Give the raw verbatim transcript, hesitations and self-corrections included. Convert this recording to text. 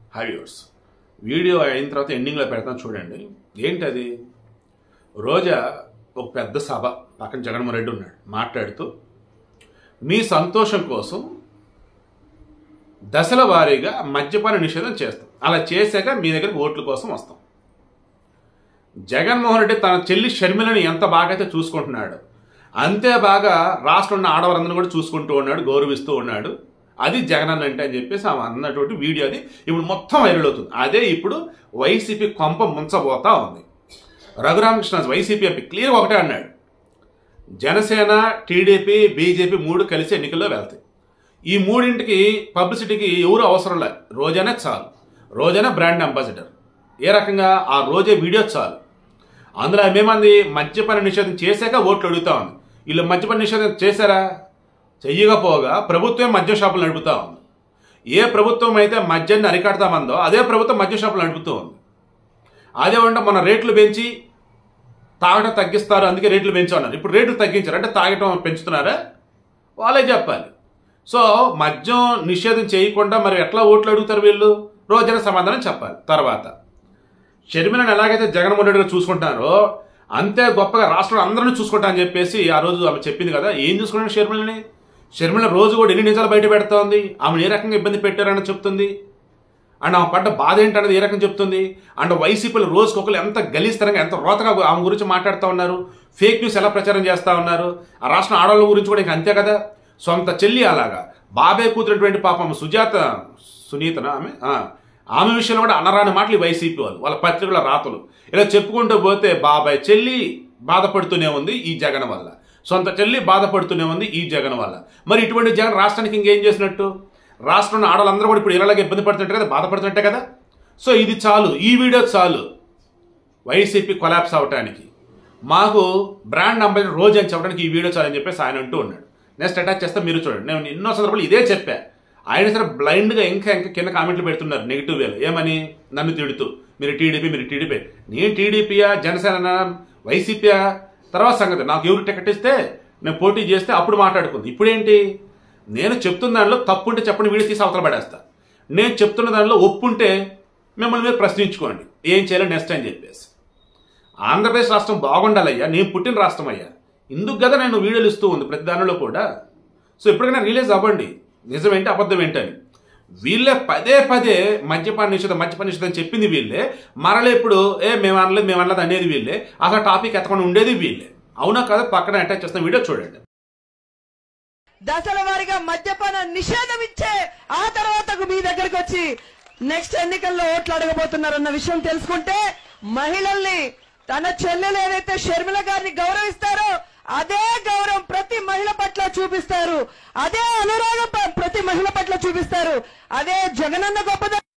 హ్యావ్యూర్స్ video అయిన తర్వాత ఎండింగ్లో పెడతాను చూడండి. ఏంటది? రోజా ఒక పెద్ద సభ పక్కన జగన్మోహన్ రెడ్డి ఉన్నాడు మాట్లాడుతూ, మీ సంతోషం కోసం దశల వారీగా మద్యపాన నిషేధం చేస్తాం, అలా చేశాక మీ దగ్గరికి ఓట్ల కోసం వస్తాం. జగన్మోహన్ రెడ్డి తన చెల్లి షర్మిలని ఎంత బాగా అయితే చూసుకుంటున్నాడు, అంతే బాగా రాష్ట్రంలో ఉన్న ఆడవారందరూ కూడా చూసుకుంటూ ఉన్నాడు, గౌరవిస్తూ ఉన్నాడు. అది జగన్ అంటే అని చెప్పేసి ఆమె అన్నటువంటి వీడియో అది ఇప్పుడు మొత్తం వైరల్ అవుతుంది. అదే ఇప్పుడు వైసీపీ కొంప ముంచబోతా ఉంది. రఘురామకృష్ణ వైసీపీ ఎంపీ క్లియర్ ఒకటే అన్నాడు, జనసేన, టీడీపీ, బీజేపీ మూడు కలిసి ఎన్నికల్లో వెళ్తాయి. ఈ మూడింటికి పబ్లిసిటీకి ఎవరు అవసరం లేదు, రోజానే చాలు. రోజానే బ్రాండ్ అంబాసిడర్. ఏ రకంగా? ఆ రోజే వీడియో చాలు. అందులో ఏమంది, మద్యపాన నిషేధం చేశాక ఓట్లు అడుగుతా ఉంది. వీళ్ళు మద్యపాన నిషేధం చేశారా? చెయ్యకపోగా ప్రభుత్వం మద్య షాపులు నడుపుతా ఉంది. ఏ ప్రభుత్వం అయితే మద్యాన్ని అరికడతామందో అదే ప్రభుత్వం మద్య షాపులు నడుపుతూ ఉంది. అదే ఉంటే మన రేట్లు పెంచి తాగటం తగ్గిస్తారు, అందుకే రేట్లు పెంచున్నారు. ఇప్పుడు రేట్లు తగ్గించారు అంటే తాగటం పెంచుతున్నారా? వాళ్ళే చెప్పాలి. సో మద్యం నిషేధం చేయకుండా మరి ఎట్లా ఓట్లు అడుగుతారు వీళ్ళు? రోజైనా సమాధానం చెప్పాలి. తర్వాత షర్మిలను ఎలాగైతే జగన్మోహన్ రెడ్డి గారు చూసుకుంటారో అంతే గొప్పగా రాష్ట్రంలో అందరినీ చూసుకుంటా అని చెప్పేసి ఆ రోజు ఆమె చెప్పింది కదా. ఏం చూసుకుంటారు షర్మిలని? షర్మిల రోజు కూడా ఎన్ని నిజాలు బయట పెడుతోంది, ఆమెను ఏ రకంగా ఇబ్బంది పెట్టారని చెప్తుంది, అండ్ ఆమె పడ్డ బాధ ఏంటనేది ఏ రకంగా చెప్తుంది. అండ్ వైసీపీలో రోజుకి ఒకరు ఎంత గలీస్తరంగా ఎంత రోతగా ఆమె గురించి మాట్లాడుతూ ఉన్నారు, ఫేక్ న్యూస్ ఎలా ప్రచారం చేస్తూ ఉన్నారు. ఆ రాష్ట్ర ఆడవాళ్ళ గురించి కూడా ఇంకా అంతే కదా. సొంత చెల్లి అలాగా, బాబాయ్ కూతురటువంటి పాపం సుజాత సునీతన ఆమె ఆమె విషయంలో కూడా అనరాని మాటలు వైసీపీ వాళ్ళు, వాళ్ళ పత్రికల రాతలు ఇలా చెప్పుకుంటూ పోతే బాబాయ్ చెల్లి బాధపడుతూనే ఉంది ఈ జగన్ వల్ల, సొంత చెల్లి బాధపడుతూనే ఉంది ఈ జగన్ వల్ల. మరి ఇటువంటి జగన్ రాష్ట్రానికి ఇంకేం చేసినట్టు? రాష్ట్రంలో ఆడవాళ్ళందరూ కూడా ఇప్పుడు ఇలాగే ఇబ్బంది పడుతుంటే కదా, బాధపడుతుంటే కదా. సో ఇది చాలు, ఈ వీడియో చాలు వైసీపీ కొలాప్స్ అవడానికి. మాకు బ్రాండ్ అంబాసిడర్ రోజు అని చెప్పడానికి ఈ వీడియో చాలని చెప్పేసి ఆయన అంటూ ఉన్నాడు. నెక్స్ట్ అటాచ్ చేస్తే మీరు చూడండి. నేను ఎన్నో సందర్భాలు ఇదే చెప్పా. ఆయన సరే బ్లైండ్గా ఇంకా ఇంకా కింద కామెంట్లు పెడుతున్నారు నెగిటివ్ వేలు. ఏమని? నన్ను తిడుతూ మీరు టీడీపీ మీరు టీడీపీ నేను టీడీపీయా జనసేన వైసీపీయా తర్వాత సంగతి. నాకు ఎవరు టికెట్ ఇస్తే నేను పోటీ చేస్తే అప్పుడు మాట్లాడుకుంది. ఇప్పుడేంటి? నేను చెప్తున్న దానిలో తప్పుంటే చెప్పండి, వీడియో తీసి అవతల పడేస్తా. నేను చెప్తున్న దానిలో ఒప్పుంటే మిమ్మల్ని మీరు ప్రశ్నించుకోండి ఏం చేయాలో నెక్స్ట్ అని చెప్పేసి. ఆంధ్రప్రదేశ్ రాష్ట్రం బాగుండాలయ్యా, నేను పుట్టిన రాష్ట్రం అయ్యా, ఇందుకు కదా నేను వీడియోలు ఇస్తూ ఉంది ప్రతి దానిలో కూడా. సో ఇప్పటికైనా రియలైజ్ అవ్వండి నిజం ఏంటి అబద్ధం ఏంటని. వీళ్ళే పదే పదే మద్యపాన నిషేధం మద్యపాన నిషేధం చెప్పింది వీళ్ళే, మరలే ఇప్పుడు ఏ మేము అనలేదు మేము అనలేదు అనేది వీళ్ళే, అసలు టాపిక్ ఎత్తకుండా ఉండేది వీళ్ళే. అవునా కదా? పక్కన అటాచ్ చేస్తున్న వీడియో చూడండి. దశల వారీగా మద్యపాన నిషేధం ఇచ్చే ఆ తర్వాత మీ దగ్గరకు వచ్చి నెక్స్ట్ ఎన్నికల్లో ఓట్లు అడగబోతున్నారన్న విషయం తెలుసుకుంటే మహిళల్ని, తన చెల్లెలు ఏదైతే షర్మిల గారిని గౌరవిస్తారో అదే గౌరవం ప్రతి మహిళ పట్ల చూపిస్తారు, అదే అనురాగం ప్రతి మహిళ పట్ల చూపిస్తారు. అదే జగనన్న గొప్పదనం.